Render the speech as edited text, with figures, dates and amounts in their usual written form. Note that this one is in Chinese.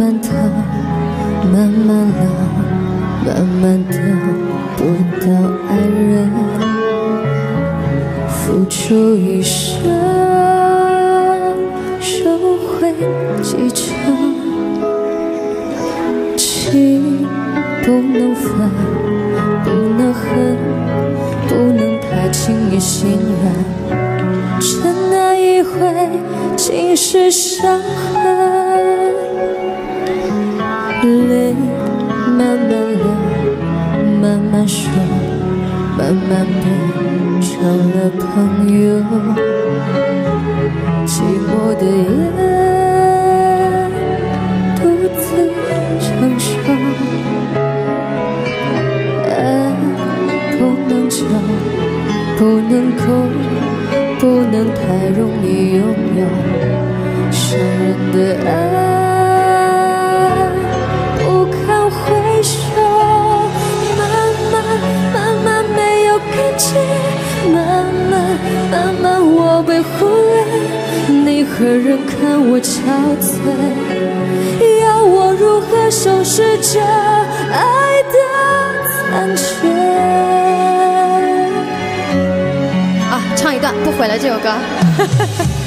慢的，慢慢老，慢慢得不到爱人，付出一生，收回几成。情不能分，不能恨，不能太轻易信任，真那一回尽是伤痕。泪慢慢流，慢慢说，慢慢变成了朋友。寂寞的夜，独自承受。爱不能久，不能够，不能太容易拥有。伤人的爱不堪回首，慢慢没有感情，慢慢我被忽略，你和人看我憔悴，要我如何收拾这爱的残缺？ 啊，唱一段不回来这首歌。